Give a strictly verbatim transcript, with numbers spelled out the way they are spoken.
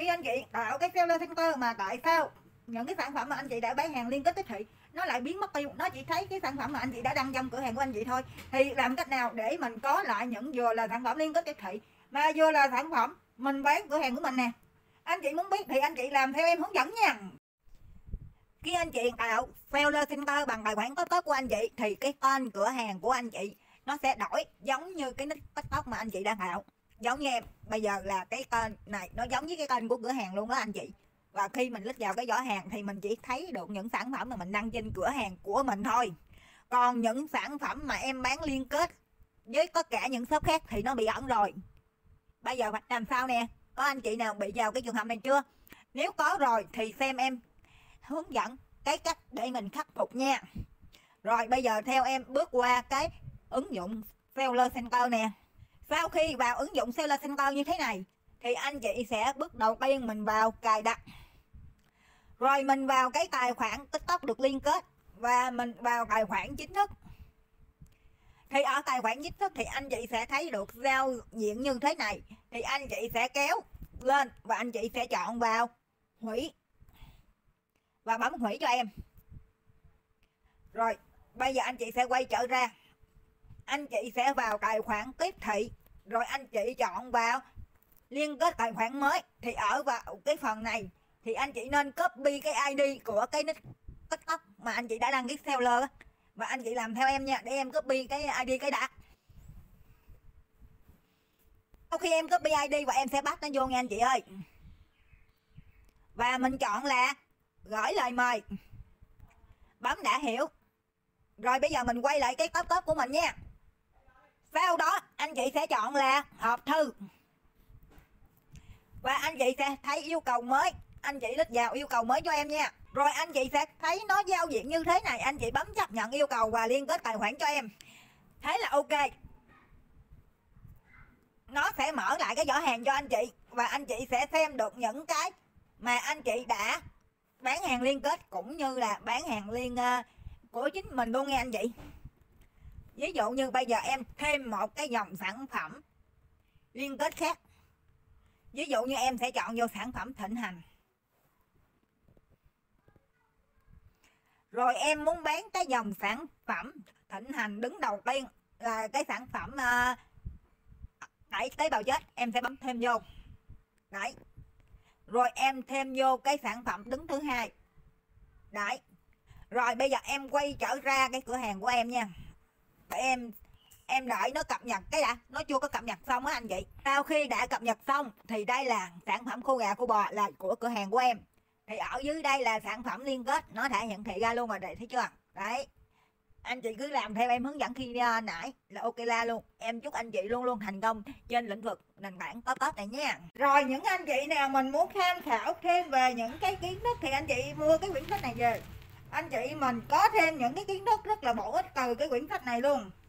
Khi anh chị tạo cái seller center mà tại sao những cái sản phẩm mà anh chị đã bán hàng liên kết tiếp thị nó lại biến mất tiêu, nó chỉ thấy cái sản phẩm mà anh chị đã đăng trong cửa hàng của anh chị thôi. Thì làm cách nào để mình có lại những vừa là sản phẩm liên kết tiếp thị mà vừa là sản phẩm mình bán cửa hàng của mình nè? Anh chị muốn biết thì anh chị làm theo em hướng dẫn nha. Khi anh chị tạo seller center bằng tài khoản TikTok của anh chị thì cái tên cửa hàng của anh chị nó sẽ đổi giống như cái nick TikTok mà anh chị đang tạo. Giống như em bây giờ là cái tên này nó giống với cái tên của cửa hàng luôn đó anh chị. Và khi mình click vào cái giỏ hàng thì mình chỉ thấy được những sản phẩm mà mình đăng trên cửa hàng của mình thôi. Còn những sản phẩm mà em bán liên kết với tất cả những shop khác thì nó bị ẩn rồi. Bây giờ phải làm sao nè? Có anh chị nào bị vào cái trường hợp này chưa? Nếu có rồi thì xem em hướng dẫn cái cách để mình khắc phục nha. Rồi bây giờ theo em bước qua cái ứng dụng Seller Center nè. Sau khi vào ứng dụng Seller Center như thế này thì anh chị sẽ bước đầu tiên mình vào cài đặt. Rồi mình vào cái tài khoản TikTok được liên kết và mình vào tài khoản chính thức. Thì ở tài khoản chính thức thì anh chị sẽ thấy được giao diện như thế này. Thì anh chị sẽ kéo lên và anh chị sẽ chọn vào hủy và bấm hủy cho em. Rồi bây giờ anh chị sẽ quay trở ra, anh chị sẽ vào tài khoản tiếp thị, rồi anh chị chọn vào liên kết tài khoản mới. Thì ở vào cái phần này thì anh chị nên copy cái i đê của cái nick TikTok mà anh chị đã đăng ký seller và anh chị làm theo em nha, để em copy cái i đê cái đã. Sau khi em copy i đê và em sẽ bắt nó vô nha anh chị ơi. Và mình chọn là gửi lời mời, bấm đã hiểu. Rồi bây giờ mình quay lại cái top top của mình nha. Sau đó anh chị sẽ chọn là hộp thư và anh chị sẽ thấy yêu cầu mới. Anh chị click vào yêu cầu mới cho em nha. Rồi anh chị sẽ thấy nó giao diện như thế này. Anh chị bấm chấp nhận yêu cầu và liên kết tài khoản cho em. Thế là ok. Nó sẽ mở lại cái giỏ hàng cho anh chị và anh chị sẽ xem được những cái mà anh chị đã bán hàng liên kết cũng như là bán hàng liên uh, của chính mình luôn nha anh chị. Ví dụ như bây giờ em thêm một cái dòng sản phẩm liên kết khác. Ví dụ như em sẽ chọn vô sản phẩm thịnh hành. Rồi em muốn bán cái dòng sản phẩm thịnh hành đứng đầu tiên là cái sản phẩm uh, đẩy tế bào chết, em sẽ bấm thêm vô. Đấy. Rồi em thêm vô cái sản phẩm đứng thứ hai. Đấy. Rồi bây giờ em quay trở ra cái cửa hàng của em nha. Để em em đợi nó cập nhật cái đã, nó chưa có cập nhật xong á anh chị. Sau khi đã cập nhật xong thì đây là sản phẩm khô gà khô bò là của cửa hàng của em. Thì ở dưới đây là sản phẩm liên kết, nó đã hiển thị ra luôn rồi, đấy thấy chưa? Đấy. Anh chị cứ làm theo em hướng dẫn khi uh, nãy là ok la luôn. Em chúc anh chị luôn luôn thành công trên lĩnh vực nền tảng top top này nha. Rồi những anh chị nào mình muốn tham khảo thêm về những cái kiến thức thì anh chị mua cái quyển sách này về. Anh chị mình có thêm những cái kiến thức rất là bổ ích từ cái quyển sách này luôn.